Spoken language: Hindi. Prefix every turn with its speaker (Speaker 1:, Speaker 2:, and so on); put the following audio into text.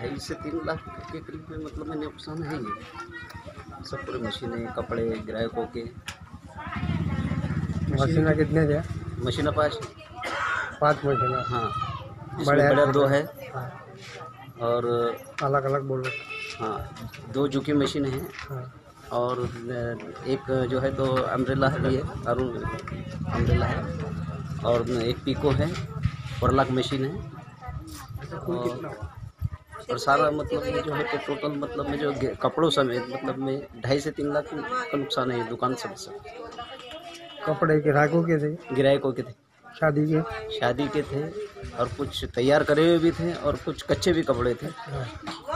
Speaker 1: 2.5 से 3 लाख के करीब में मतलब में नुकसान है ये सब पूरे मशीनें, कपड़े, ग्राहकों के।
Speaker 2: मशीन कितने थे?
Speaker 1: Machine 5
Speaker 2: machine.
Speaker 1: हाँ, इसमें बड़ा 2 है
Speaker 2: हाँ।
Speaker 1: और
Speaker 2: अलग अलग बोलो।
Speaker 1: हाँ, 2 जुकी मशीन है।
Speaker 2: हाँ।
Speaker 1: और एक जो है तो अम्ब्रेला है, ये अरुण अम्ब्रेला है। और एक पीको है, वर्लाक मशीन है। और सारा मतलब में जो है तो टोटल मतलब में जो कपड़ों समेत मतलब में 2.5 से 3 लाख का नुकसान है ये दुकान सब।
Speaker 2: कपड़े ग्राहकों के थे?
Speaker 1: ग्राहकों के थे,
Speaker 2: शादी के
Speaker 1: थे और कुछ तैयार करे हुए भी थे और कुछ कच्चे भी कपड़े थे।